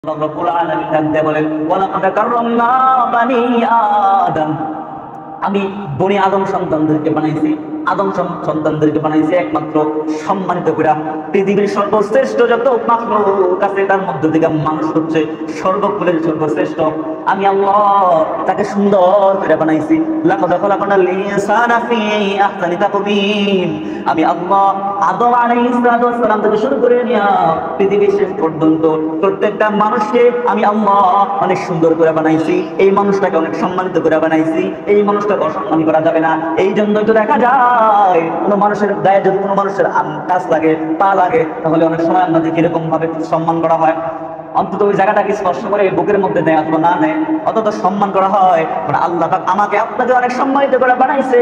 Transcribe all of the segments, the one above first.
রব্বুল আলামিন ডাকতে বলেন ওয়ালাকাদ কাররামনা বানি আদম। আমি বনি আদম সন্তানদেরকে বানাইছি, আদম সন্তানদেরকে বানাইছি একমাত্র সম্মানিত করে। পৃথিবীর সর্বশ্রেষ্ঠ যত মাখলুক আছে তার মধ্য থেকে মানুষ হচ্ছে সর্বকুলের সর্বশ্রেষ্ঠ। আমি আল্লাহ তাকে সুন্দর করে বানাইছি। লাকাদ খালাকনাল ইনসানা ফি আহসানি তাকওয়িম। আমি আল্লাহ আদম আলাইহিস সালাম থেকে শুরু করে নিয়ে পৃথিবীর শেষ পর্যন্ত প্রত্যেকটা মানুষকে আমি আল্লাহ অনেক সুন্দর করে বানাইছি। এই মানুষটাকে অনেক সম্মানিত করে বানাইছি। এই মানুষটাকে অসম্মান করা যাবে না। এই জন্যই তো দেখা যায় কোনো মানুষের গায়ে যদি কোনো মানুষের কাছ লাগে, পা লাগে, তাহলে অনেক সময় আমরা দেখি এরকম ভাবে সম্মান করা হয়। অন্তত ওই জায়গাটাকে স্পর্শ করে বুকের মধ্যে নেয় অথবা না নেয়, অন্তত সম্মান করা হয়। আল্লাহ পাক আমাকে আপনাকে অনেক সম্মানিত করে বানাইছে।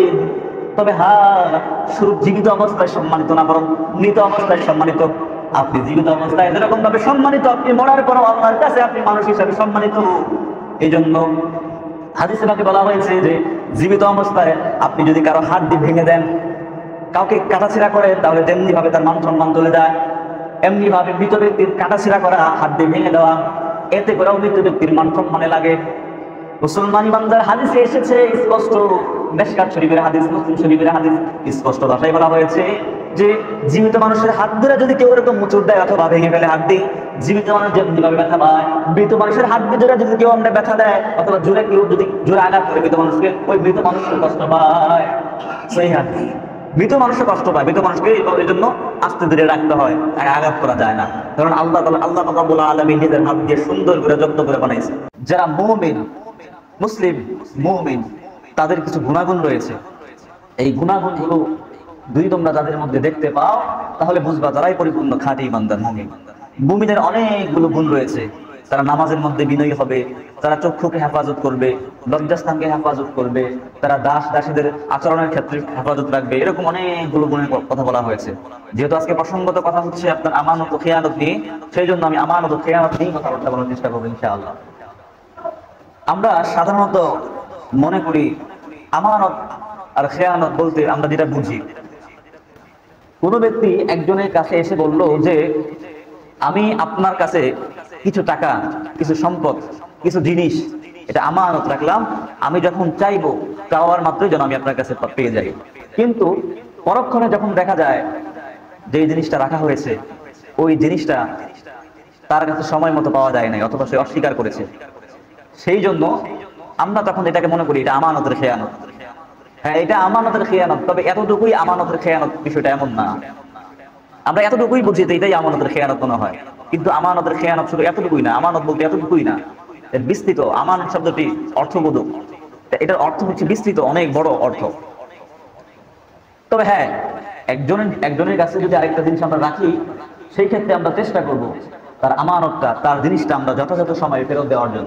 তবে হ্যাঁ, শুধু জীবিত অবস্থায় সম্মানিত না, বরং মৃত অবস্থায় সম্মানিত। আপনি জীবিত অবস্থায় যেরকম ভাবে সম্মানিত, আপনি মরার পরও আল্লাহর কাছে আপনি মানুষ হিসাবে সম্মানিত। এই জন্য হাদিসে পাকে বলা হয়েছে যে জীবিত অবস্থায় আপনি যদি কারো হাত দিয়ে ভেঙে দেন, কাউকে কাটাছিড়া করে, তাহলে তেমনি ভাবে তার মান সম্মান চলে যায়। এমনি ভাবে মৃত ব্যক্তির কাটাছিড়া করা, হাত দিয়ে ভেঙে দেওয়া, এতে করেও মৃত ব্যক্তির মান সম্মানে লাগে। মুসলমান ইমানদার হাদিসে এসেছে স্পষ্ট, মিশকাত শরীফের হাদিস, মুসলিম শরীফের হাদিস, স্পষ্ট ভাষায় বলা হয়েছে যে জীবিত মানুষের হাত ধরে যদি কেউ এরকম মুচুর দেয় অথবা ভেঙে ফেলে হাত দিয়ে, জীবিত মানুষ যেভাবে ব্যথা পায়, মৃত মানুষের হাত দিয়ে ধরে যদি কেউ আমরা ব্যথা দেয় অথবা জোরে কেউ যদি জোরে আঘাত করে মৃত মানুষকে, ওই মৃত মানুষের কষ্ট পায়। সেই হাদিস মৃত মানুষের কষ্ট পায়, মৃত মানুষকে এই জন্য আস্তে ধীরে রাখতে হয়, আঘাত করা যায় না। কারণ আল্লাহ রাব্বুল আলামিন নিজের হাত দিয়ে সুন্দর করে যত্ন করে বানাইছে। যারা মুমিন, মুসলিম মুমিন, তাদের কিছু গুণাগুণ রয়েছে। এই গুণাগুণগুলো যদি তোমরা যাদের মধ্যে দেখতে পাও, তাহলে বুঝবা তারাই পরিপূর্ণ খাঁটি ইমানদার মুমিন। মুমিনের অনেকগুলো গুণ রয়েছে। তারা নামাজের মধ্যে বিনয়ী হবে, তারা চক্ষুকে হেফাজত করবে, লজ্জাস্থানকে হেফাজত করবে, তারা দাস দাসীদের আচরণের ক্ষেত্রে হেফাজত রাখবে। এরকম অনেকগুলো গুণের কথা বলা হয়েছে। যেহেতু আজকে প্রসঙ্গত কথা হচ্ছে আপনার আমানত ও খেয়ানত নিয়ে, সেই জন্য আমি আমানত ও খেয়ানত নিয়ে কথাবার্তা বলার চেষ্টা করবো ইনশাআল্লাহ। আমরা সাধারণত মনে করি আমানত আর খেয়ানত বলতে আমরা যেটা বুঝি, কোনো ব্যক্তি একজনের কাছে এসে বলল যে আমি আপনার কাছে কিছু টাকা, কিছু সম্পদ, কিছু জিনিস, এটা আমানত রাখলাম, আমি যখন চাইবো চাওয়ার মাত্রই যেন আমি আপনার কাছে পেয়ে যাই। কিন্তু পরক্ষণে যখন দেখা যায় যে এই জিনিসটা রাখা হয়েছে, ওই জিনিসটা তার কাছে সময় মতো পাওয়া যায় নাই অথবা সে অস্বীকার করেছে, সেই জন্য আমরা তখন এটাকে মনে করি এটা আমানতের খেয়ানত। হ্যাঁ, এটা আমানতের খেয়ানত, তবে এতটুকুই আমানতের খেয়ানত বিষয়টা এমন না। আমরা এতটুকুই বুঝি যে এটাই আমানতের খেয়ানত মনে হয়, কিন্তু আমানতের খেয়ানত শুধু এতটুকুই না। আমানত বলতে এতটুকুই না, এর বিস্তৃত। আমানত শব্দটি অর্থবোধক, এটার অর্থ হচ্ছে বিস্তৃত, অনেক বড় অর্থ। তবে হ্যাঁ, একজনের কাছে যদি আরেকটা জিনিস আমরা রাখি, সেই ক্ষেত্রে আমরা চেষ্টা করব তার আমানতটা, তার জিনিসটা আমরা যথাযথ সময়ে ফেরত দেওয়ার জন্য।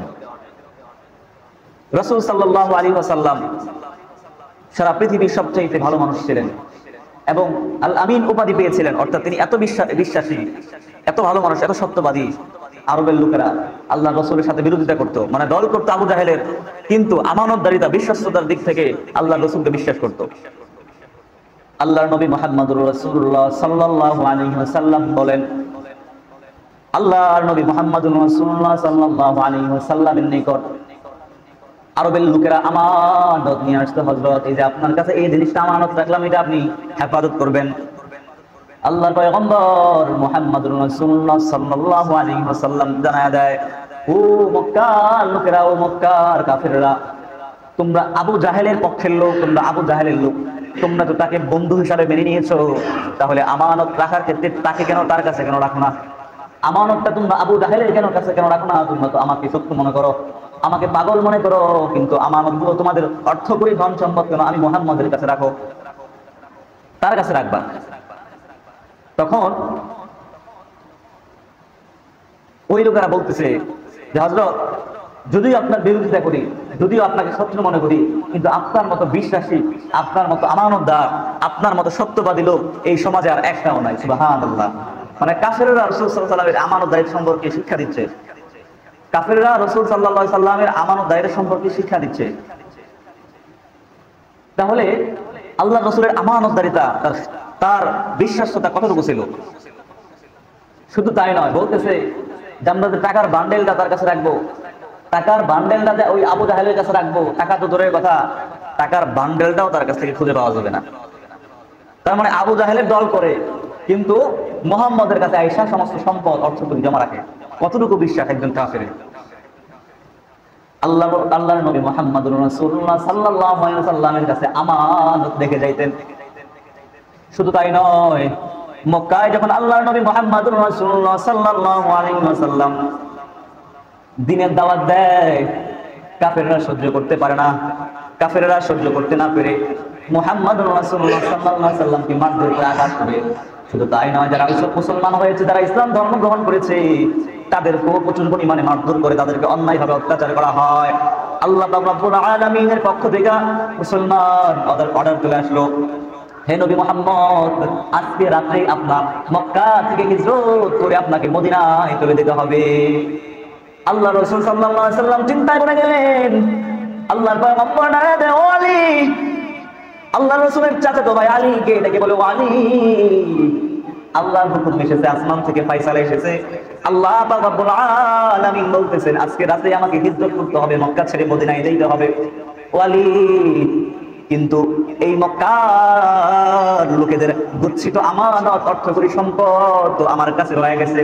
রাসূল সাল্লাল্লাহু আলাইহি ওয়াসাল্লাম সারা পৃথিবীর সবচেয়ে ভালো মানুষ ছিলেন এবং আল আমিন উপাধি পেয়েছিলেন। অর্থাৎ তিনি এত বিশ্বাসী, এত ভালো মানুষ, এত সত্যবাদী। আরবের লোকেরা আল্লাহ রাসূলের সাথে বিরোধিতা করতো, মানে দল করতো আবু জাহেলের, কিন্তু আমানতদারিতা, বিশ্বস্ততার দিক থেকে আল্লাহ রাসূলকে বিশ্বাস করত। আল্লাহর নবী মুহাম্মদুর রাসূলুল্লাহ সাল্লাল্লাহু আলাইহি ওয়াসাল্লাম বলেন, আল্লাহর নবী মুহাম্মদুর রাসূলুল্লাহ সাল্লাল্লাহু আলাইহি ওয়াসাল্লামের নিকট আরবের লোকেরা আমানত নিয়ে আসতো, হযরত এই যে আপনার কাছে এই জিনিসটা আমানত রাখলাম, এটা আপনি হেফাজত করবেন। আল্লাহর পয়গম্বর মুহাম্মদুর রাসূলুল্লাহ সাল্লাল্লাহু আলাইহি ওয়াসাল্লাম জানায়া দেয়, ও মক্কার লোকেরা, ও মক্কার কাফেররা, তোমরা আবু জাহেলের পক্ষের লোক, তোমরা আবু জাহেলের লোক, তোমরা তো তাকে বন্ধু হিসাবে মেনে নিয়েছো, তাহলে আমানত রাখার ক্ষেত্রে তাকে কেন, তার কাছে কেন রাখো না? আমানতটা তোমরা আবু জাহেলের কাছে কেন রাখো না? তোমরা তো আমাকে শত্রু মনে করো, আমাকে পাগল মনে করো, কিন্তু আমানতগুলো তোমাদের অর্থ করি, ধন সম্পদ কেন আমি মুহাম্মদের কাছে রাখো, তার কাছে রাখবা। তখন ওই লোকেরা বলতেছে যে হযরত, যদিও আপনার বিরোধিতা করি, যদিও আপনাকে শত্রু মনে করি, কিন্তু আপনার মতো বিশ্বাসী, আপনার মতো আমানতদার, আপনার মতো সত্যবাদী লোক এই সমাজে আর একটাও নাই। সুবহানাল্লাহ। মানে কাফেররা রাসূল সাল্লাল্লাহু আলাইহি ওয়াসাল্লামের আমানতদারিত্ব সম্পর্কে শিক্ষা দিচ্ছে। কাফেররা রাসূল সাল্লাল্লাহু আলাইহি ওয়াসাল্লামের আমানতদারিত্ব সম্পর্কে শিক্ষা দিচ্ছে। তাহলে আল্লাহ রাসূলের আমানতদারিতা, তার বিশ্বাসতা কতটুকু ছিল? শুধু তাই নয়, বলতেছে যে আমরা যে টাকার বান্ডেলটা তার কাছে রাখবো, টাকার বান্ডেলটা ওই আবু জাহেলের কাছে রাখবো, টাকা তো দূরের কথা, টাকার বান্ডেলটাও তার কাছ থেকে খুঁজে পাওয়া যাবে না। তার মানে আবু জাহেলের দল করে, কিন্তু মুহাম্মদের কাছে আয়েশা সমস্ত সম্পদ অর্থকরী জমা রাখে। কতটুকু বিশ্বাস একজন কাফেরের। আল্লাহর নবী মুহাম্মদুর রাসূলুল্লাহ সাল্লাল্লাহু আলাইহি ওয়াসাল্লামের কাছে আমানত রেখে যাইতেন। শুধু তাই নয়, মক্কায় যখন আল্লাহর নবী মুহাম্মদুর রাসূলুল্লাহ সাল্লাল্লাহু আলাইহি ওয়াসাল্লাম দ্বীনের দাওয়াত দেয়, কাফেররা সহ্য করতে পারে না। কাফেররা সহ্য করতে না পেরে মুহাম্মদুর রাসূলুল্লাহ সাল্লাল্লাহু আলাইহি ওয়াসাল্লামকে মারধর করে আঘাত করে। শুধু তাই নয়, যারা মুসলমান হয়েছে, যারা ইসলাম ধর্ম গ্রহণ করেছে, তাদেরকেও প্রচুর পরিমাণে মারধর করে তাদেরকে অন্যায়ভাবে অত্যাচার করা হয়। আল্লাহ রাব্বুল আলামিনের পক্ষ থেকে মুসলমান অর্ডার চলে আসলো, হে নবী মুহাম্মদ, আজকে রাত্রে আপনার মক্কা থেকে হিজরত করে আপনাকে মদিনায় চলে যেতে হবে। আল্লাহ রাসূল সাল্লাল্লাহু আলাইহি ওয়াসাল্লাম চিন্তায় পড়ে গেলেন। আল্লাহর পয়গম্বর ডাকে দেয়, ও আলী। আল্লাহ রাসূলের চাচাতো ভাই আলীকে ডেকে বলে, ও আলী, আল্লাহর হুকুম এসেছে, আসমান থেকে ফয়সালা এসেছে। আল্লাহ পাক রব্বুল আলামিন বলতেছেন আজকে রাতে আমাকে হিজরত করতে হবে, মক্কা ছেড়ে মদিনায় যেতে হবে। ও আলী, কিন্তু এই মক্কার লোকেদের গচ্ছিত আমানত অর্থকরী সম্পদ তো আমার কাছে রয়ে গেছে।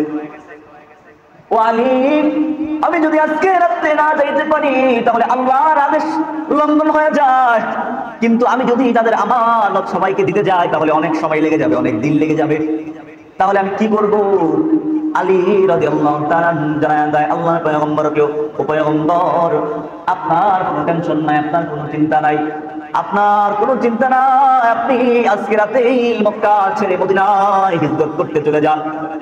ও আলী, আমি যদি আজকে রাতে না যাইতে পারি তাহলে আল্লাহর আদেশ লঙ্ঘন হয়ে যায়, কিন্তু আমি যদি তাদের আমানত সবাইকে দিতে যাই তাহলে অনেক সময় লেগে যাবে, অনেক দিন লেগে যাবে। তাহলে আমি কি করব? আলী রাদিয়াল্লাহু তাআলা জানায় দেয়, আল্লাহর পয়গম্বরকে, ও পয়গম্বর, আপনার কোনো টেনশন নাই, আপনার কোনো চিন্তা নাই, আপনার কোনো চিন্তা নাই, আপনি আজকে রাতেই মক্কা ছেড়ে মদিনায় হিজরত করতে চলে যান।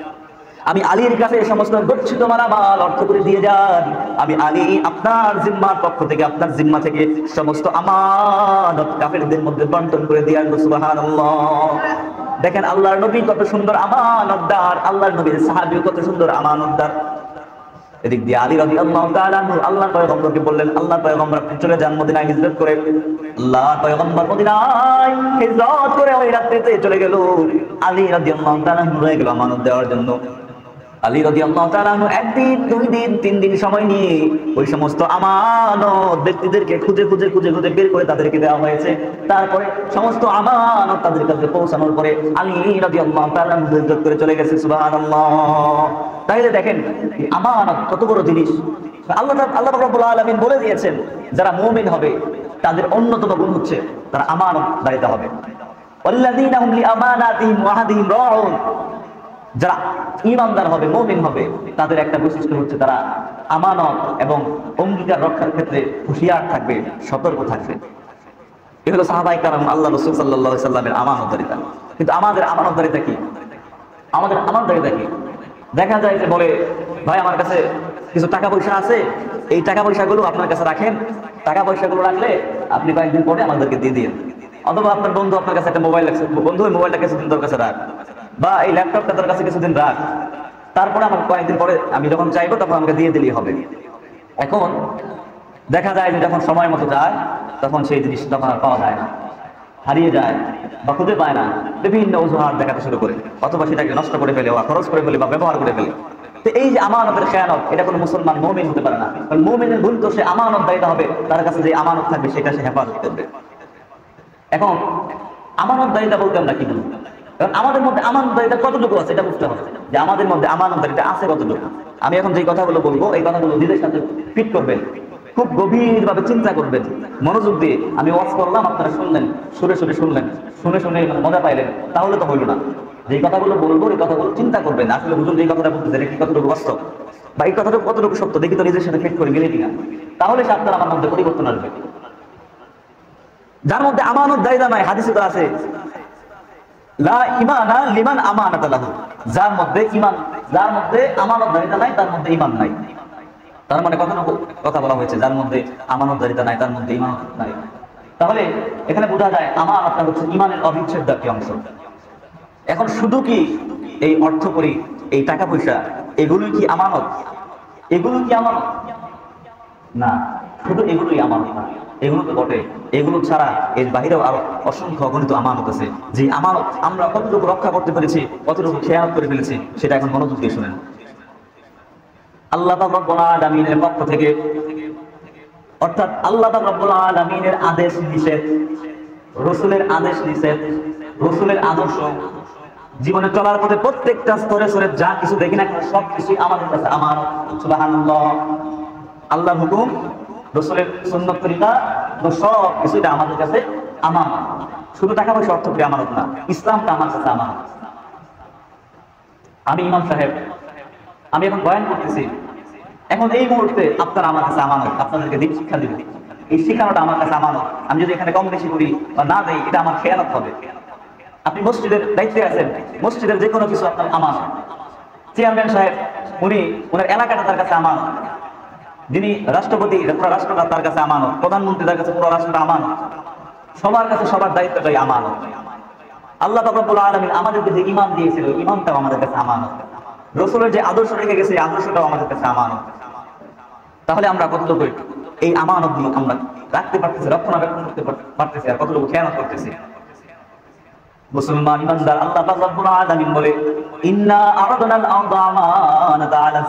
আমি আলীর কাছে সমস্ত গচ্ছিত মালামাল অর্থ করে দিয়ে যান। আমি আলী আপনার জিম্মার পক্ষ থেকে, আপনার জিম্মা থেকে সমস্ত আমানত কাফেরদের মধ্যে বন্টন করে দিয়ে আসবো। সুবহানাল্লাহ। দেখেন আল্লাহর নবী কত সুন্দর আমানতদার, আল্লাহর নবীর সাহাবী কত সুন্দর আমানতদার। এদিক দিয়ে আলী রাদিয়াল্লাহু তাআলা আল্লাহর পয়গম্বরকে বললেন, আল্লাহর পয়গম্বর আপনি চলে যান মদিনায় হিজরত করে। আল্লাহর পয়গম্বর মদিনায় হিজরত করে ওই রাত্রিতে চলে গেল। আলী রাদিয়াল্লাহু তাআলা রয়ে গেল আমানত দেওয়ার জন্য। আলী রাদিয়াল্লাহু তাআলা একদিন, দুই দিন, তিন দিন সময় নিয়ে ওই সমস্ত আমানত ব্যক্তিদেরকে খুঁজে খুঁজে খুঁজে খুঁজে বের করে তাদেরকে দেওয়া হয়েছে। তারপরে সমস্ত আমানত তাদের কাছে পৌঁছানোর পরে আলী রাদিয়াল্লাহু তাআলা হিজরত করে চলে গেছে। সুবহানাল্লাহ। তাইলে দেখেন আমানত কত বড় জিনিস। আল্লাহ রাব্বুল আলামিন বলে দিয়েছেন, যারা মুমিন হবে তাদের অন্যতম গুণ হচ্ছে তারা আমানত দাঁড়াতে হবে। ওয়াল্লাযীনা হুম লিআমানাতিহিম ওয়া আহদিহিম রাউন। যারা ঈমানদার হবে, মুমিন হবে, তাদের একটা বৈশিষ্ট্য হচ্ছে তারা আমানত এবং অঙ্গীকার রক্ষার ক্ষেত্রে হুঁশিয়ার থাকবে, সতর্ক থাকবে। এ হলো সাহাবায়ে কেরাম, আল্লাহ রাসূল সাল্লাল্লাহু আলাইহি সাল্লামের আমানতদারিতা। কিন্তু আমাদের আমানতদারিতা কি? আমাদের আমানতদারিতা কি? দেখা যায় যে বলে, ভাই আমার কাছে কিছু টাকা পয়সা আছে, এই টাকা পয়সাগুলো আপনার কাছে রাখেন, টাকা পয়সাগুলো রাখলে আপনি কয়েকদিন পরে আমাদেরকে দিয়ে দিন। অথবা আপনার বন্ধু আপনার কাছে একটা মোবাইল রাখছে, বন্ধু ওই মোবাইলটা কিছুদিন তোর কাছে রাখ, বা এই ল্যাপটপটা তোর কাছে কিছুদিন রাখ, তারপরে আমার কয়েকদিন পরে আমি যখন চাইবো তখন আমাকে দিয়ে দিলেই হবে। এখন দেখা যায় যে যখন সময় মতো যায় তখন সেই জিনিস তখন আর পাওয়া যায় না, হারিয়ে যায় বা খুঁজে পায় না, বিভিন্ন অজুহাত দেখাতে শুরু করে, অথবা সেটাকে নষ্ট করে ফেলে বা খরচ করে ফেলে বা ব্যবহার করে ফেলে। তো এই যে আমানতের খেয়ানত, এটা কোনো মুসলমান মুমিন হতে পারে না। কারণ মুমিনের ভুল তো সে আমানত দায়িত্ব হবে, তার কাছে যে আমানত থাকবে সেটা সে হেফাজত করবে। এখন আমানত দায়িত্ব বলতে আমরা কি বলবো? কারণ আমাদের মধ্যে আমানতদারিতা কতটুকু আছে এটা বুঝতে হবে, যে আমাদের মধ্যে আমানতদারিতা আছে কতটুকু। আমি এখন যে কথাগুলো বলবো এই কথাগুলো নিজের সাথে ফিট করবেন, খুব গভীরভাবে চিন্তা করবেন, মনোযোগ দিয়ে। আমি ওয়াজ করলাম, আপনারা শুনলেন, সুরে সুরে শুনলেন, শুনে শুনে মজা পাইলেন, তাহলে তো হইল না। যে কথাগুলো বলবো এই কথাগুলো চিন্তা করবেন, আসলে হুজুর যে কথাটা বলতেছে এটা কি কতটুকু বাস্তব বা এই কথাটা কতটুকু সত্য, দেখি তো নিজের সাথে ফিট করে গেলে কিনা, তাহলে সে আপনার আমার মধ্যে পরিবর্তন আসবে। যার মধ্যে আমানতদারিতা নাই, হাদিসে তো আছে, লা ঈমানা লিমান আমানাতা লাহু। যার মধ্যে আমানতদারিতা নাই তার মধ্যে ঈমান নাই। তার মানে কথা বলা হয়েছে, যার মধ্যে আমানতদারিতা নাই তার মধ্যে ঈমান নাই। তাহলে এখানে বোঝা যায় আমানতটা হচ্ছে ঈমানের অবিচ্ছেদ্য একটি অংশ। এখন শুধু কি এই অর্থ করি, এই টাকা পয়সা, এগুলোই কি আমানত? এগুলো কি আমানত? না, শুধু এগুলোই আমানত না, এগুলো তো বটে। এগুলো ছাড়া এর বাহিরেও আরো অসংখ্য অগণিত আমানত আছে। যে আমানত আমরা কতটুকু রক্ষা করতে পেরেছি, কতটুকু খেয়াল করে ফেলেছি, সেটা এখন মনোযোগ দিয়ে শুনেন। আল্লাহ পাক রব্বুল আলামিনের পক্ষ থেকে, অর্থাৎ আল্লাহ পাক রব্বুল আলামিনের আদেশ নিষেধ, রাসূলের আদেশ নিষেধ, রাসূলের আদর্শ, জীবনে চলার পথে প্রত্যেকটা স্তরে স্তরে যা কিছু দেখি না সবকিছু আমাদের কাছে আমানত। সুবহানাল্লাহ। আল্লাহর হুকুম, রাসূলের সুন্নাত তরিকা, সব কিছু এটা আমাদের কাছে আমানত। শুধু টাকা পয়সা অর্থ করে আমানত না, ইসলামটা আমার কাছে আমানত। আমি ইমাম সাহেব, আমি এখন বয়ান করতেছি, এখন এই মুহূর্তে আপনারা আমার কাছে আমানত, আপনাদেরকে দিন শিক্ষা দিবেন, এই শিক্ষাটা আমার কাছে আমানত। আমি যদি এখানে কম বেশি করি বা না দেই, এটা আমার খেয়ানত হবে। আপনি মসজিদের দায়িত্বে আছেন, মসজিদের যে কোনো কিছু আপনার আমানত। চেয়ারম্যান সাহেব, উনি ওনার এলাকাটা তার কাছে আমানত। যিনি রাষ্ট্রপতি, পুরো রাষ্ট্রটা তার কাছে আমানত। প্রধানমন্ত্রী, তার কাছে পুরো রাষ্ট্রটা আমানত। সবার কাছে সবার দায়িত্বটাই আমানত। আল্লাহ পাক রব্বুল আলামিন আমাদেরকে যে ঈমান দিয়েছিল, ঈমানটাও আমাদের কাছে আমানত। রাসূলের যে আদর্শ রেখে গেছে, এই আদর্শটাও আমাদের কাছে আমানত। তাহলে আমরা কতটুকু এই আমানতগুলো আমরা রাখতে পারতেছি, রক্ষণাবেক্ষণ করতে পারতেছি, আর কতটুকু খেয়ানত করতেছি? মুসলমান ইমানদার, আল্লাহ পাক রব্বুল আলামিন বলে, ইন্না আরাদনাল আরদা আমানাতা আলাস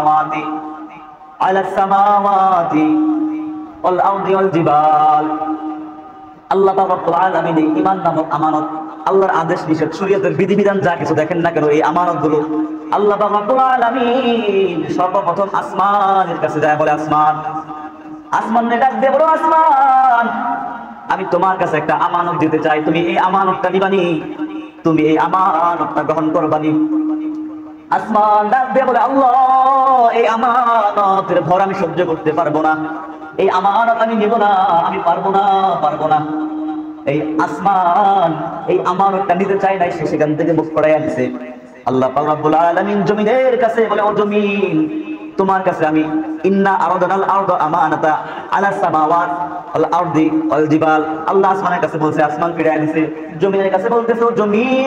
সামাওয়াতি ওয়াল আরদি ওয়াল জিবাল। আল্লাহ পাক রব্বুল আলামিন এই ঈমান নামক আমানত, আল্লাহর আদেশ নিষেধ, শরীয়তের বিধিবিধান যা কিছু দেখেন না কেন, এই আমানতগুলো আল্লাহ পাক রব্বুল আলামিন সর্বপ্রথম আসমানের কাছে যায়, বলে আসমান, আসমানে ডাক দিয়ে বলো, আসমান আমি তোমার কাছে একটা আমানত দিতে চাই, তুমি এই আমানতটা নিবানি, তুমি এই আমানতটা গ্রহণ করবানি। আসমান ডাক দিয়ে বলে, আল্লাহ এই আমানতের ভর আমি সহ্য করতে পারবো না, এই আমানত আমি নিব না, আমি পারবো না। এই আসমান এই আমানতটা নিতে চায় নাই, সে সেখান থেকে মুখ ফিরাইয়া দিছে। আল্লাহ পাক রব্বুল আলামিন জমিনের কাছে বলে, ও জমিন তোমার কাছে আমি ইন্না আরাদনাল আরদা আমানাতা আলাস সামাওয়াত ওয়াল আরদি ওয়াল জিবাল। আল্লাহ আসমানের কাছে বলছে, আসমান ফিরাইয়া দিছে। জমিনের কাছে বলতেছে, ও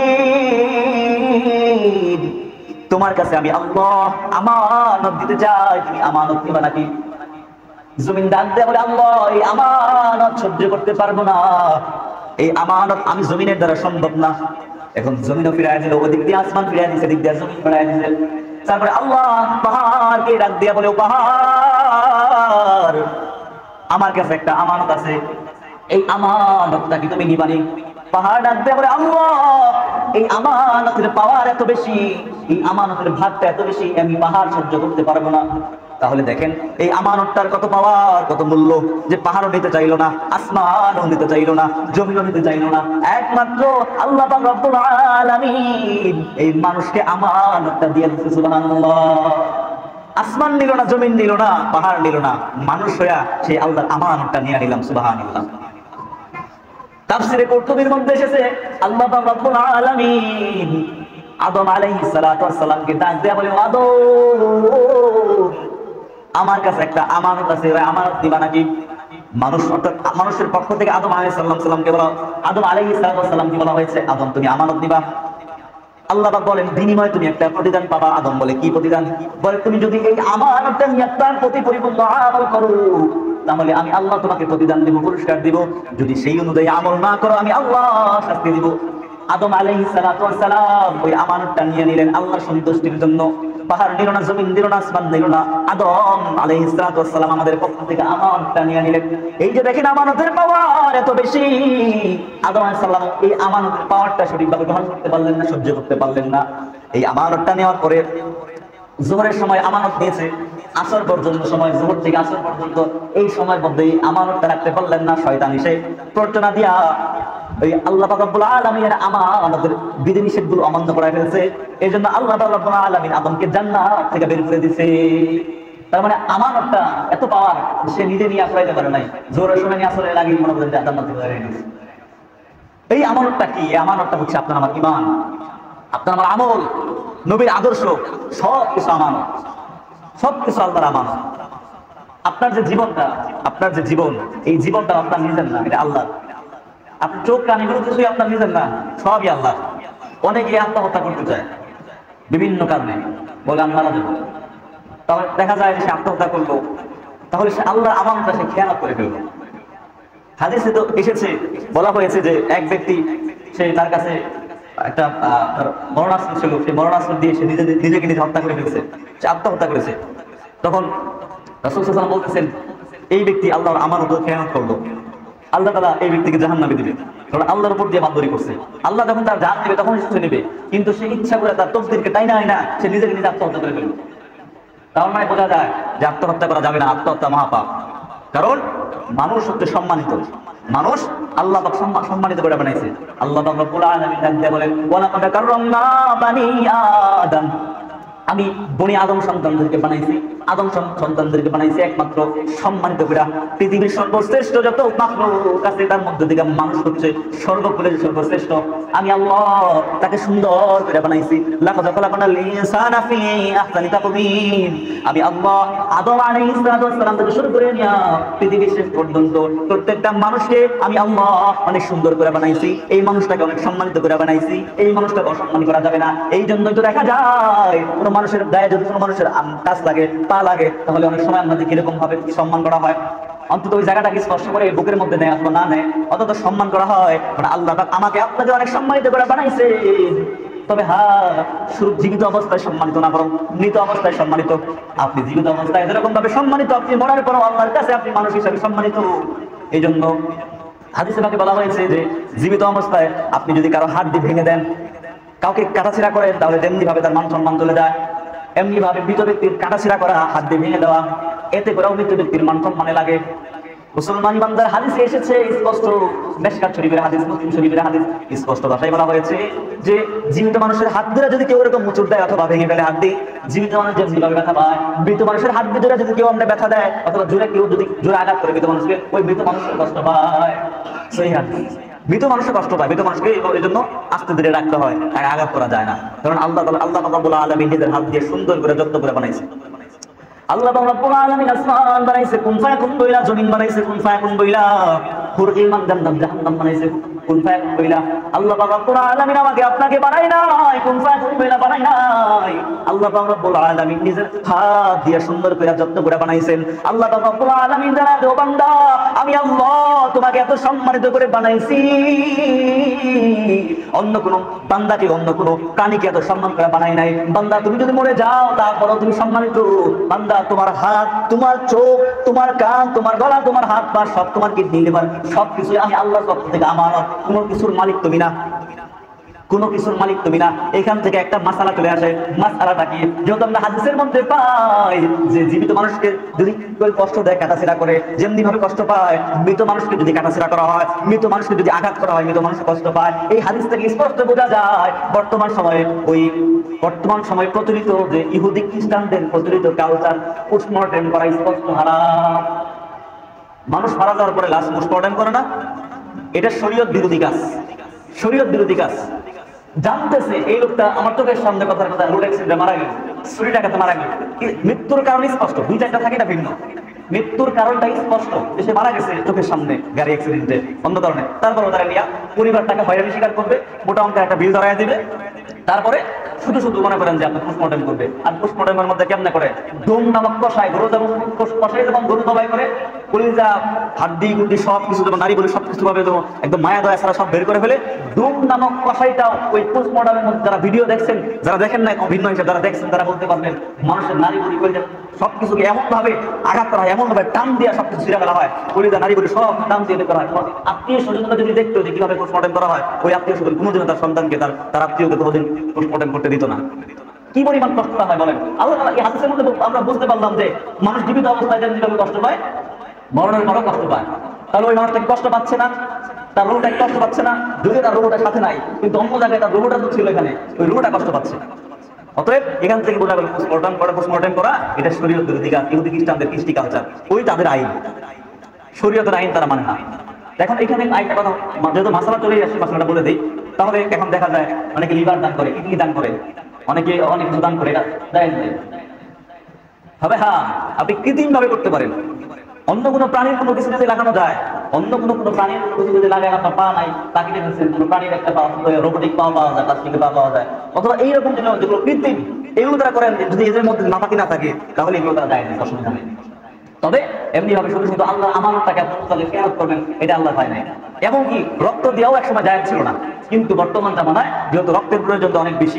জমিন তোমার কাছে আমি আল্লাহ আমানত দিতে চাই, তুমি আমানত নিবা নাকি? জমিন ডাক দেয়া বলে, আল্লাহ এই আমানত সহ্য করতে পারবো না, এই আমানত আমি জমিনের দ্বারা সম্ভব না। এখন জমিনও ফিরাই দিল, ওদিক দিয়ে আসমান ফিরাই দিছে, দিক দিয়ে জমিন ফিরাই দিছে। তারপরে আল্লাহ পাহাড়কে ডাক দিয়া বলে, ও পাহাড় আমার কাছে একটা আমানত আছে, এই আমানতটা কি তুমি নিবানি? পাহাড় ডাক দিয়া বলে, আল্লাহ এই আমানতের পাওয়ার এত বেশি, এই আমানতের ভাগটা এত বেশি, আমি পাহাড় সহ্য করতে পারবো না। তাহলে দেখেন এই আমানতটার কত পাওয়ার, কত মূল্য, যে পাহাড়ও নিতে চাইলো না, আসমানও নিতে চাইলো না, জমিনও নিতে চাইলো না, একমাত্র আল্লাহ পাক রব্বুল আলামিন এই মানুষকে আমানতটা দিয়ে দিয়েছে। সুবহানাল্লাহ। আসমান নিল না, জমিন নিল না, পাহাড় নিল না, মানুষ হইয়া সেই আল্লাহর আমানতটা নিয়ে নিলাম। সুবহানাল্লাহ। তাফসীরে কুরতুবীর মধ্যে এসেছে, আল্লাহ পাক রব্বুল আলামিন আদম আলাইহিস সালাতু ওয়াস সালামকে ডাক দেয়া বলে, আদম আমার কাছে একটা আমানত আছে, আমানত দিবা নাকি? মানুষ, অর্থাৎ মানুষের পক্ষ থেকে আদম আলাইহিস সালামকে বলা, আদম আলাইহিস সালামকে বলা হয়েছে, আদম তুমি আমানত দিবা। আল্লাহ পাক বলেন, বিনিময়ে তুমি একটা প্রতিদান পাবা। আদম বলে, কি প্রতিদান? বলে, তুমি যদি এই আমানতটা নিয়ে তার প্রতি পরিপূর্ণ আমল করো, তাহলে আমি আল্লাহ তোমাকে প্রতিদান দিব, পুরস্কার দিব। যদি সেই অনুযায়ী আমল না করো, আমি আল্লাহ শাস্তি দিব। আদম আলাইহিস সালাতু ওয়াস সালাম ওই আমানতটা নিয়ে নিলেন আল্লাহর সন্তুষ্টির জন্য। পাহাড় দিল না, জমিন দিল না, আসমান দিল না, আদম আলাইহিস সালাতু ওয়াস সালাম আমাদের পক্ষ থেকে আমানতটা নিয়ে নিলেন। এই যে দেখেন আমানতের পাওয়ার এত বেশি, আদম আলাইহিস সালাম এই আমানতের পাওয়ারটা সঠিকভাবে গ্রহণ করতে পারলেন না, সহ্য করতে পারলেন না। এই আমানতটা নেওয়ার পরে যোহরের সময় আমানত দিয়েছে, আসর পর্যন্ত সময়, যোহর থেকে আসর পর্যন্ত এই সময়ের মধ্যে আমানতটা রাখতে পারলেন না। শয়তান এসে প্ররোচনা দিয়া ওই আল্লাহ পাক রব্বুল আলামিনের আমানতের বিধিনিষেধগুলো অমান্য করে ফেলছে। এজন্য আল্লাহ পাক রব্বুল আলামিন আদমকে জান্নাত থেকে বের করে দিয়েছে। তার মানে আমানতটা এত পাওয়ার, সে নিজে নিয়ে আসতে পারে নাই, জোরের সময় নিয়ে আসলে লাগিয়ে মনে করেন জান্নাত থেকে বের হয়ে গেছে। এই আমানতটা কি? এই আমানতটা হচ্ছে আপনার আমার ঈমান, আপনার আমার আমল, নবীর আদর্শ, সব কিছু আমানত, সব কিছু আল্লাহর আমানত। আপনার যে জীবনটা, আপনার যে জীবন, এই জীবনটা আপনার নিজের না, এটা আল্লাহর। আপনি চোখ কান এগুলো কিছুই আপনার নিজের না, সবই আল্লাহ। অনেকে আত্মহত্যা করতে চায় বিভিন্ন কারণে, বলে আমি মারা যাবো। তাহলে দেখা যায় যে সে আত্মহত্যা করলো, তাহলে সে আল্লাহর আমানতটা সে খেয়ানত করে ফেললো। হাদিসে তো এসেছে, বলা হয়েছে যে এক ব্যক্তি, সে তার কাছে একটা মরণাস্ত্র ছিল, সেই মরণাস্ত্র দিয়ে সে নিজেকে নিজে হত্যা করে ফেলছে, সে আত্মহত্যা করেছে। তখন রাসূল সাল্লাল্লাহু আলাইহি ওয়াসাল্লাম বলতেছেন, এই ব্যক্তি আল্লাহর আমানত খেয়ানত করলো, আল্লাহ তাআলা এই ব্যক্তিকে জাহান্নামে দিবে, কারণ আল্লাহর উপর দিয়ে বাদরি করছে। আল্লাহ যখন তার জান দিবে তখন সে নেবে, কিন্তু সে ইচ্ছা করে তার তকদিরকে টাইনা আইনা সে নিজেকে নিজে আত্মহত্যা করে ফেলবে। তার মানে বোঝা যায় যে আত্মহত্যা করা যাবে না, আত্মহত্যা মহাপাপ। কারণ মানুষ হচ্ছে সম্মানিত, মানুষ আল্লাহ পাক সম্মানিত করে বানাইছে। আল্লাহ পাক রব্বুল আলামিন বলেন, ওয়ালাকাদ কাররামনা বানি আদম, আমি বনি আদম সন্তানদেরকে বানাইছি, আদম সন্তানদেরকে বানাইছি একমাত্র সম্মানিত করে। পৃথিবীর সর্বশ্রেষ্ঠ যত মাখলুক আছে তার মধ্যে থেকে মানুষ হচ্ছে সর্বকুলের সর্বশ্রেষ্ঠ। আমি আল্লাহ তাকে সুন্দর করে বানাইছি। লাকাদ খালাকনাল ইনসানা ফি আহসানি তাকওয়িম, আমি আল্লাহ আদম আলাইহিস সালাম থেকে শুরু করে নিয়া পৃথিবীর শেষ পর্যন্ত প্রত্যেকটা মানুষকে আমি আল্লাহ অনেক সুন্দর করে বানাইছি। এই মানুষটাকে অনেক সম্মানিত করে বানাইছি, এই মানুষটাকে অসম্মান করা যাবে না। এই জন্যই তো দেখা যায় কোনো মানুষের গায়ে যদি কোনো মানুষের কাজ লাগে, পা লাগে, তাহলে অনেক সময় আমাদের কিরকম ভাবে সম্মান করা হয়, অন্তত ওই জায়গাটাকে স্পর্শ করে বুকের মধ্যে নেয় অথবা না নেয়, অন্তত সম্মান করা হয়। কারণ আল্লাহ পাক আমাকে আপনাকে অনেক সম্মানিত করে বানাইছে। তবে হ্যাঁ, শুধু জীবিত অবস্থায় সম্মানিত না, বরং মৃত অবস্থায় সম্মানিত। আপনি জীবিত অবস্থায় যেরকম ভাবে সম্মানিত, আপনি মরার পরও আল্লাহর কাছে আপনি মানুষ হিসেবে সম্মানিত। এই জন্য হাদিসে পাকে বলা হয়েছে যে জীবিত অবস্থায় আপনি যদি কারো হাত দিয়ে ভেঙে দেন, কাউকে কাটাছিড়া করেন, তাহলে তেমনি ভাবে তার মান সম্মান চলে যায়। এমনি ভাবে মৃত ব্যক্তির কাটাছিড়া করা, হাত দিয়ে ভেঙে দেওয়া, এতে করেও মৃত ব্যক্তির মান সম্মানে লাগে। মুসলমান বান্দার হাদিসে এসেছে স্পষ্ট, মিশকাত শরীফের হাদিস, মুসলিম শরীফের হাদিস, স্পষ্ট ভাষায় বলা হয়েছে যে জীবিত মানুষের হাত ধরে যদি কেউ এরকম মুচুর দেয় অথবা ভেঙে ফেলে হাত দিয়ে, জীবিত মানুষ যেভাবে ব্যথা পায়, মৃত মানুষের হাত দিয়ে যদি কেউ আমরা ব্যথা দেয় অথবা জোরে কেউ যদি জোরে আঘাত করে মৃত মানুষকে, ওই মৃত মানুষের কষ্ট পায়। সহিহ হাদিস। মৃত মানুষের কষ্ট পায়, মৃত মানুষকে এই জন্য আস্তে ধীরে রাখতে হয়, তাকে আঘাত করা যায় না। কারণ আল্লাহ রাব্বুল আলামিন নিজের হাত দিয়ে সুন্দর করে যত্ন করে বানাইছে। আল্লাহ রাব্বুল আলামিন আসমান বানাইছে, কুন ফায়াকুন বইলা, জমিন বানাইছে, কুন ফায়াকুন বইলা, হুরঈমান জান্নাম বানাইছে, কুন ফায়াকুন বইলা। আল্লাহ রাব্বুল আলামিন আমাকে আপনাকে বানাই নাই, কুন ফায়াকুন বইলা বানাই নাই। আল্লাহ রাব্বুল আলামিন নিজের হাত দিয়ে সুন্দর করে যত্ন করে বানাইছেন। আল্লাহ রাব্বুল আলামিন জানা দে, ও বান্দা, আমি আল্লাহ তোমাকে এত সম্মানিত করে বানাইছি, অন্য কোন বান্দাকে, অন্য কোন প্রাণীকে এত সম্মান করে বানাই নাই। বান্দা, তুমি যদি মরে যাও তারপরও তুমি সম্মানিত। বান্দা, তোমার হাত, তোমার চোখ, তোমার কান, তোমার গলা, তোমার হাত পা সব, তোমার কিডনি লিভার সবকিছু আমি আল্লাহর পক্ষ থেকে আমানত। কোনো কিছুর মালিক তুমি না, কোনো কিছুর মালিক তুমি না। এখান থেকে একটা মাসালা চলে আসে। মাসালাটা কি? যেহেতু আমরা হাদিসের মধ্যে পাই যে জীবিত মানুষকে যদি কেউ কষ্ট দেয়, কাটাছিড়া করে, যেমনি ভাবে কষ্ট পায়, মৃত মানুষকে যদি কাটাছিড়া করা হয়, মৃত মানুষকে যদি আঘাত করা হয়, মৃত মানুষের কষ্ট পায়। এই হাদিস থেকে স্পষ্ট বোঝা যায় বর্তমান সময়ে প্রচলিত যে ইহুদি খ্রিস্টানদের প্রচলিত কালচার, পোস্টমর্টেম করা স্পষ্ট হারাম। মানুষ মারা যাওয়ার পরে লাশ পোস্টমর্টেম করে না, এটা শরীয়ত বিরোধী কাজ, শরীয়ত বিরোধী কাজ। জানতেছে এই লোকটা আমার চোখের সামনে কথার কথা রোড অ্যাক্সিডেন্টে মারা গেল, ছুরি টাকাতে মারা গেল, মৃত্যুর কারণ স্পষ্ট, দুই চারটা থাকে না ভিন্ন, মৃত্যুর কারণটা স্পষ্ট যে সে মারা গেছে চোখের সামনে গাড়ি অ্যাক্সিডেন্টে অন্য কারণে। তারপর তারা নিয়ে পরিবার টাকা হয়রানি স্বীকার করবে, মোটা অঙ্কের একটা বিল ধরাই দিবে, তারপরে শুধু শুধু মনে করেন যে আপনি পোস্টমর্টেম করবে। আর পোস্টমর্টেমের মধ্যে কেমনে করে? ডোম নামক কষায়, গরু যেমন কষাই যেমন গরু জবাই করে, কলিজা, হাড্ডি গুড্ডি সব কিছু যেমন নারী বলে সব কিছু ভাবে যেমন একদম মায়া দয়া ছাড়া সব বের করে ফেলে, ডোম নামক কষাইটাও ওই পোস্টমর্টেমের মধ্যে যারা ভিডিও দেখছেন, যারা দেখেন না ভিন্ন হিসেবে যারা দেখছেন, তারা বলতে পারবেন মানুষের নারী বলি কলিজা সবকিছুকে এমন ভাবে আঘাত করা হয়, এমন ভাবে টান দিয়ে সবকিছু ছিঁড়ে ফেলা হয়, কলিজা নারী বলি সব টান দিয়ে করা হয়। আত্মীয় স্বজনরা যদি দেখতো যে কিভাবে পোস্টমর্টেম করা হয়, ওই আত্মীয় স্বজন কোনোদিনও তার সন্তানকে, তার আত্মীয়কে কোনোদিন পোস্টমর্টেম করতে দিত না। কি পরিমাণ কষ্ট হয় বলেন? আল্লাহ এই হাদিসের মধ্যে আমরা বুঝতে পারলাম যে মানুষ জীবিত অবস্থায় যেভাবে কষ্ট পায়, মরণের পরও কষ্ট পায়। তাহলে ওই মানুষটাকে কষ্ট পাচ্ছে না, তার রোগটাকে কষ্ট পাচ্ছে না, যদিও তার রোগটার সাথে নাই, কিন্তু অন্য জায়গায় তার রোগটা তো ছিল, এখানে ওই রোগটা কষ্ট পাচ্ছে। অতএব এখান থেকে বোঝা গেল পোস্টমর্টেম করা এটা শরীয়ত বিরোধী কাজ, ইহুদি খ্রিস্টানদের কৃষ্টি কালচার, ওই তাদের আইন, শরীয়তের আইন তারা মানে না। এখন এখানে আরেকটা কথা, যেহেতু মাসালা চলে আসছে, মাসালাটা বলে দিই। তাহলে এখন দেখা যায় অনেকে লিভার দান করে, কিডনি দান করে, অনেকে অনেক কিছু দান করে, এটা জায়েজ নেই। তবে হ্যাঁ, আপনি কৃত্রিম ভাবে করতে পারেন। অন্য কোনো প্রাণীর কোনো কিছু যদি লাগানো যায়, অন্য কোনো প্রাণীর কোনো কিছু যদি লাগায়, আপনার পা নাই, তাকে দেখেছেন কোনো প্রাণীর একটা পা, রোবোটিক পা পাওয়া যায়, প্লাস্টিকের পা পাওয়া যায়, অথবা এইরকম যেগুলো কৃত্রিম, এগুলো তারা করেন, যদি এদের মধ্যে নাপাকি না থাকে তাহলে এগুলো তারা যায় না, অসুবিধা নেই। তবে এমনি ভাবে শুধু শুধু আল্লাহ আমানতটাকে আপনাদের খেয়াল করবেন, এটা আল্লাহ পায় নাই। এমনকি রক্ত দেওয়াও একসময় জায়েজ ছিল না, কিন্তু বর্তমান জামানায় যেহেতু রক্তের প্রয়োজন অনেক বেশি,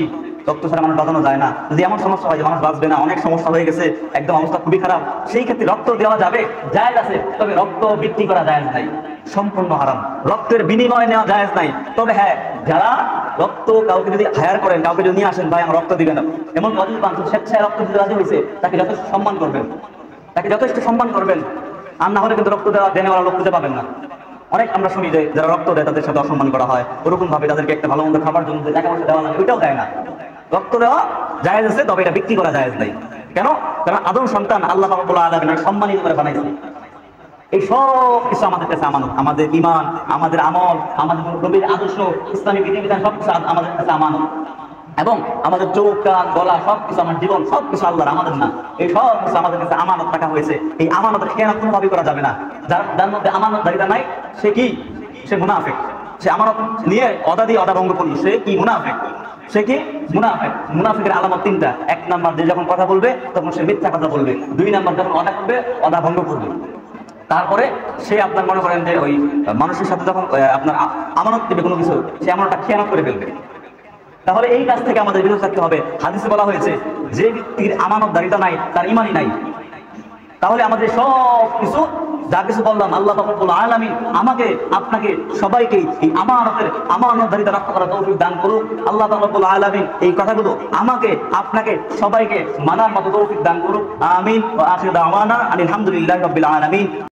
রক্ত ছাড়া মানুষ বাঁচানো যায় না। যদি এমন সমস্যা হয় যে মানুষ বাঁচবে না, অনেক সমস্যা হয়ে গেছে, একদম অবস্থা খুবই খারাপ, সেই ক্ষেত্রে রক্ত দেওয়া যাবে, জায়েজ আছে, তবে রক্ত বিক্রি করা জায়েজ নাই, সম্পূর্ণ হারাম। রক্তের বিনিময়ে নেওয়া জায়েজ নাই। তবে হ্যাঁ, যারা রক্ত কাউকে যদি হায়ার করেন, কাউকে যদি নিয়ে আসেন, ভাই আমার রক্ত দিবেন, এমন অজিত মানুষ স্বেচ্ছায় রক্ত দিতে রাজি হয়েছে, তাকে যথেষ্ট সম্মান করবেন, তাকে যথেষ্ট সম্মান করবেন। আর না হলে কিন্তু রক্ত দেওয়ার লোক খুঁজে পাবেন না। অনেক আমরা শুনি যে যারা রক্ত দেয় তাদের সাথে অসম্মান করা হয়, ওরকম ভাবে তাদেরকে একটা ভালো মন্দ খাবার জন্য টাকা পয়সা দেওয়া লাগে, ওইটাও দেয় না। রক্ত দেওয়া জায়েজ আছে, তবে এটা বিক্রি করা জায়েজ নাই। কেন? কারণ আদম সন্তান আল্লাহ রাব্বুল আলামিন সম্মানিত করে বানাইছে। এই সব কিছু আমাদের কাছে আমানত, আমাদের ঈমান, আমাদের আমল, আমাদের নবীর আদর্শ, ইসলামী বিধিবিধান সবকিছু আমাদের কাছে আমানত। এবং আমাদের চোখ, কান, গলা সবকিছু, আমার জীবন সবকিছু আল্লাহর, আমাদের না। এই সব কিছু আমাদের কাছে আমানত রাখা হয়েছে। এই আমানতের খেয়ানত কোনোভাবেই করা যাবে না। যার মধ্যে আমানতদারিতা নাই, সে কি? সে মুনাফিক। সে আমানত নিয়ে অদা দিয়ে অদা ভঙ্গ করলো, সে কি? মুনাফিক। সে কি? মুনাফিক। মুনাফিকের আলামত তিনটা। 1 নাম্বার, যে যখন কথা বলবে তখন সে মিথ্যা কথা বলবে। 2 নাম্বার, যখন অদা করবে, অদা ভঙ্গ করবে। তারপরে সে আপনার মনে করেন যে ওই মানুষের সাথে যখন আপনার আমানত দিবে কোনো কিছু, সে আমানতটা খেয়ানত করে ফেলবে। তাহলে এই কাজ থেকে আমাদের বিরত থাকতে হবে। হাদিসে বলা হয়েছে যে ব্যক্তির আমানতদারিতা নাই তার ঈমানই নাই। তাহলে আমাদের সব কিছু, যা কিছু বললাম, আল্লাহ রাব্বুল আলামিন আমাকে, আপনাকে, সবাইকে এই আমানতদারিতা রক্ষা করার তৌফিক দান করুক। আল্লাহ রাব্বুল আলামিন এই কথাগুলো আমাকে, আপনাকে, সবাইকে মানার মতো তৌফিক দান করুক। আমিন। ওয়া আখিরু দাওয়ানা আলহামদুলিল্লাহি রাব্বিল আলামিন।